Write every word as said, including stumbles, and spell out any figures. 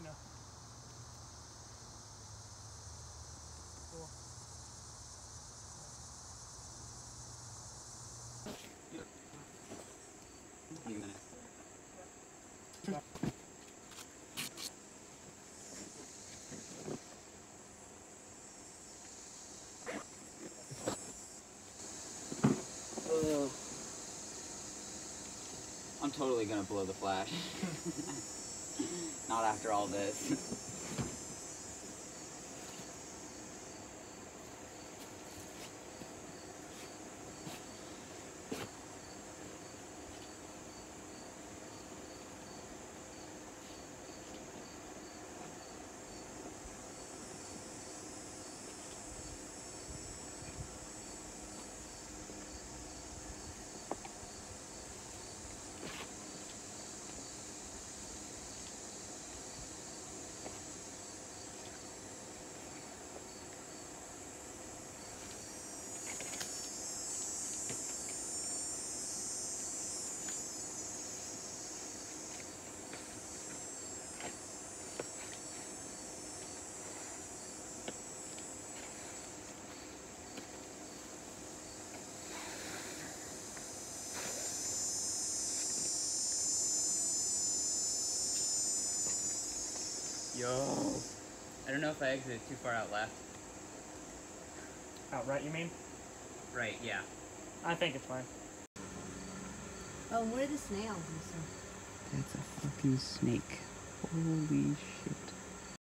know. Cool. Ugh. I'm totally gonna blow the flash. Not after all this. Yo. I don't know if I exited too far out left. Out right, you mean? Right, yeah. I think it's fine. Oh, what are the snails and stuff? That's a fucking snake. Holy shit.